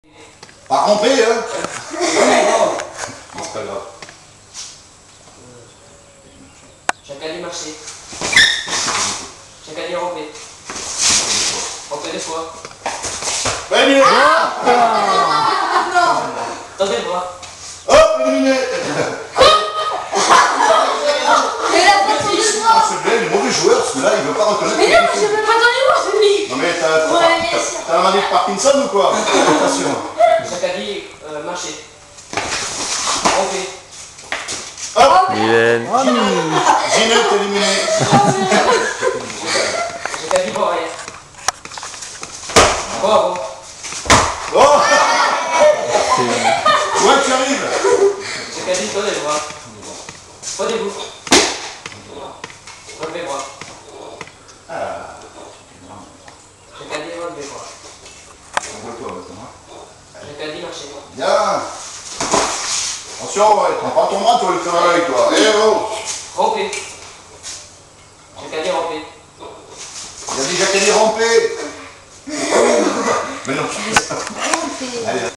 Pas ramper, hein. Non, c'est pas grave. Chacun dit marcher. Chacun dit ramper. Ramper des fois. Ouais, éliminé. Tendez le bras. Hop, éliminé. Mais la façon de Ah, voir. c'est bien, il est mauvais joueur, parce que là, il veut pas reconnaître. Mais non, mais j'ai même pas entendu moi, c'est lui. Non, mais Ouais, bien sûr. t'as la maladie de Parkinson ou quoi? Attention. Chacun dit marcher. Ramper. Hop. Mylène. Ginette éliminé. Chacun dit bras arrière. Bravo. Oh. Ouais, tu arrives. Chacun dit tendez le bras. Prenez-vous. Relevez les bras. Chacun dit relevez les bras. Envoie-toi maintenant. Chacun dit marcher. Bien. Attention, ouais, prends pas ton bras, tu vas le faire avec toi. Eh oh. Ramper. Chacun dit ramper. Il a déjà qu'à dire ramper. Mais non. Allez.